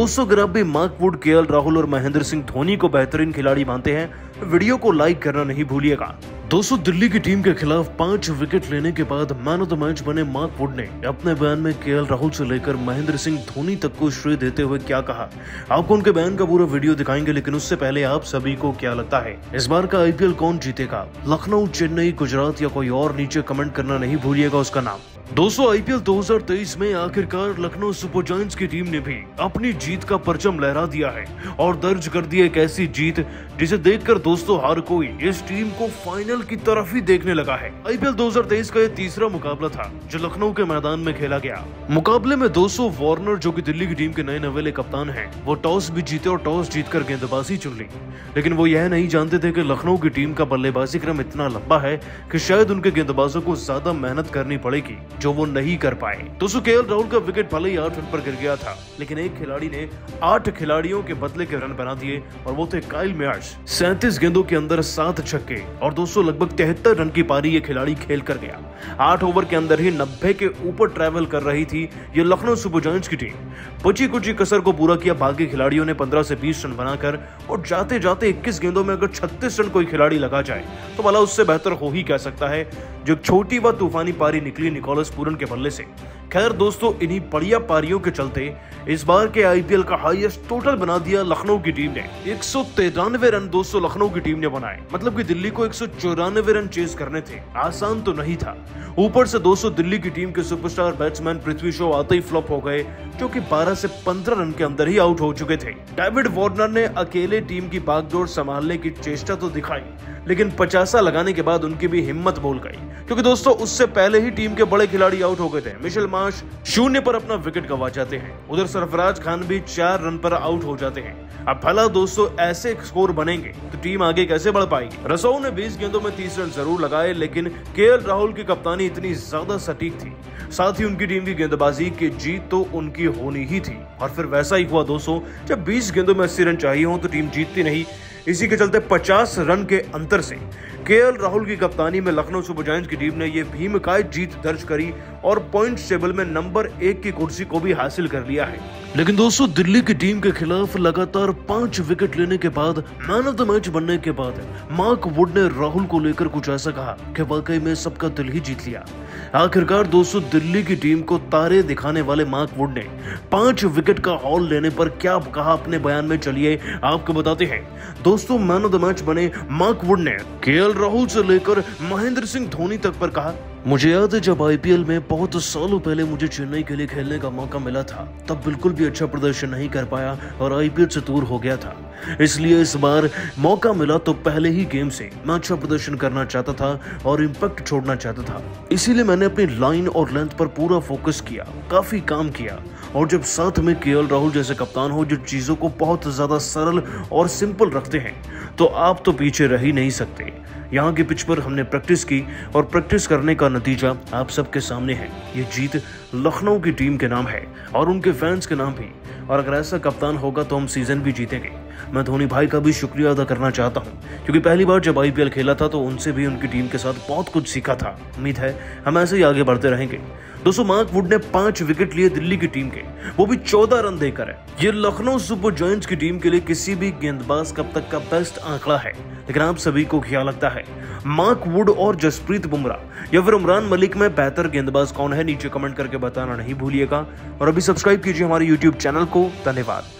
दोस्तों अगर आप भी मार्क वुड, केएल राहुल और महेंद्र सिंह धोनी को बेहतरीन खिलाड़ी मानते हैं तो वीडियो को लाइक करना नहीं भूलिएगा। दोस्तों दिल्ली की टीम के खिलाफ 5 विकेट लेने के बाद मैन ऑफ द मैच बने मार्क वुड ने अपने बयान में केएल राहुल से लेकर महेंद्र सिंह धोनी तक को श्रेय देते हुए क्या कहा, आपको उनके बयान का पूरा वीडियो दिखाएंगे। लेकिन उससे पहले आप सभी को क्या लगता है इस बार का आईपीएल कौन जीतेगा? लखनऊ, चेन्नई, गुजरात या कोई और? नीचे कमेंट करना नहीं भूलिएगा उसका नाम। दोस्तों आईपीएल 2023 में आखिरकार लखनऊ सुपर जायंट्स की टीम ने भी अपनी जीत का परचम लहरा दिया है और दर्ज कर दी एक ऐसी जीत जिसे देखकर दोस्तों हर कोई इस टीम को फाइनल की तरफ ही देखने लगा है। आईपीएल 2023 का यह तीसरा मुकाबला था जो लखनऊ के मैदान में खेला गया। मुकाबले में दोस्तों वार्नर जो कि दिल्ली की टीम के नए नवेले कप्तान हैं, वो टॉस भी जीते और टॉस जीतकर गेंदबाजी चुन ली। लेकिन वो यह नहीं जानते थे कि लखनऊ की टीम का बल्लेबाजी क्रम इतना लंबा है कि शायद उनके गेंदबाजों को ज्यादा मेहनत करनी पड़ेगी जो वो नहीं कर पाए। दोस्तों केएल राहुल का विकेट भले ही 8 रन पर गिर गया था, लेकिन एक खिलाड़ी ने 8 खिलाड़ियों के बदले के रन बना दिए और वो थे काइल मेयर्स। 37 गेंदों के अंदर 7 छक्के और दोस्तों लगभग 73 रन की पारी ये खिलाड़ी खेल कर गया। 8 ओवर के अंदर ही 90 के ऊपर ट्रैवल कर रही थी ये लखनऊ सुपर जायंट्स की टीम। बची कुछ कसर को पूरा किया बाकी खिलाड़ियों ने 15 से 20 रन बनाकर, और जाते जाते 21 गेंदों में अगर 36 रन कोई खिलाड़ी लगा जाए तो भला उससे बेहतर हो ही क्या सकता है। जो छोटी व तूफानी पारी निकली निकोलस पूरन के बल्ले से। खैर दोस्तों इन्हीं बढ़िया पारियों के चलते इस बार के आईपीएल का हाईएस्ट टोटल बना दिया लखनऊ की टीम ने। 193 रन दोस्तों लखनऊ की टीम ने बनाए, मतलब कि दिल्ली को 194 रन चेज करने थे। आसान तो नहीं था। ऊपर से दोस्तों दिल्ली की टीम के सुपरस्टार बैट्समैन पृथ्वी शॉ आते ही फ्लॉप हो गए, जो कि 12 से 15 रन के अंदर ही आउट हो चुके थे। डेविड वार्नर ने अकेले टीम की बागडोर संभालने की चेष्टा तो दिखाई, लेकिन 50 लगाने के बाद उनकी भी हिम्मत बोल गई, क्योंकि दोस्तों उससे पहले ही टीम के बड़े खिलाड़ी आउट हो गए थे। मिशेल मार्श 0 पर अपना विकेट गंवा जाते हैं, उधर सरफराज खान भी 4 रन पर आउट हो जाते हैं। अब भला दोस्तों ऐसे स्कोर बनेंगे तो टीम आगे कैसे बढ़ पाएगी? रसोउ ने 20 गेंदों में 30 रन जरूर लगाए, लेकिन केएल राहुल की कप्तानी इतनी ज्यादा सटीक थी, साथ ही उनकी टीम की गेंदबाजी की जीत तो उनकी होनी ही थी। और फिर वैसा ही हुआ दोस्तों, जब 20 गेंदों में 80 रन चाहिए हो तो टीम जीतती नहीं। इसी के चलते 50 रन के अंतर से केएल राहुल की कप्तानी में लखनऊ सुपर जायंट्स की टीम ने यह भीमकाय जीत दर्ज करी और पॉइंट्स टेबल में नंबर 1 की कुर्सी को भी हासिल कर लिया है। लेकिन दोस्तों दिल्ली की टीम के खिलाफ लगातार 5 विकेट लेने के बाद, मैन ऑफ द मैच बनने के बाद मार्क वुड ने राहुल को लेकर कुछ ऐसा कहा कि वाकई में सबका दिल ही जीत लिया। आखिरकार दोस्तों दिल्ली की टीम को तारे दिखाने वाले मार्क वुड ने 5 विकेट का हॉल लेने पर क्या कहा अपने बयान में, चलिए आपको बताते हैं। दोस्तों मैन ऑफ द मैच बने मार्क वुड ने केएल राहुल से लेकर महेंद्र सिंह धोनी तक पर कहा, मुझे याद है जब आईपीएल में बहुत सालों पहले मुझे चेन्नई के लिए खेलने का मौका मिला था, तब बिल्कुल भी अच्छा प्रदर्शन नहीं कर पाया और आईपीएल से दूर हो गया था। इसलिए इस बार मौका मिला तो पहले ही गेम से मैं अच्छा प्रदर्शन करना चाहता था और इम्पैक्ट छोड़ना चाहता था। इसीलिए मैंने अपनी लाइन और लेंथ पर पूरा फोकस किया, काफी काम किया। और जब साथ में केएल राहुल जैसे कप्तान हो जो चीजों को बहुत ज्यादा सरल और सिंपल रखते हैं, तो आप तो पीछे रह ही नहीं सकते। यहाँ की पिच पर हमने प्रैक्टिस की और प्रैक्टिस करने का नतीजा आप सबके सामने है। ये जीत लखनऊ की टीम के नाम है और उनके फैंस के नाम भी, और अगर ऐसा कप्तान होगा तो हम सीजन भी जीतेंगे। मैं धोनी भाई का भी शुक्रिया अदा करना चाहता हूं, क्योंकि पहली बार जब आईपीएल खेला था तो उनसे भी उनकी टीम के साथ बहुत कुछ सीखा था। उम्मीद है हम ऐसे ही आगे बढ़ते रहेंगे। दोस्तों मार्क वुड ने 5 विकेट लिए दिल्ली की टीम के, वो भी 14 रन देकर है। ये लखनऊ सुपर जायंट्स की टीम के लिए किसी भी गेंदबाज कब तक का बेस्ट आंकड़ा है। लेकिन आप सभी को क्या लगता है, मार्क वुड और जसप्रीत बुमराह या फिर उमरान मलिक में बेहतर गेंदबाज कौन है? नीचे कमेंट करके बताना नहीं भूलिएगा और अभी सब्सक्राइब कीजिए हमारे यूट्यूब चैनल को। धन्यवाद।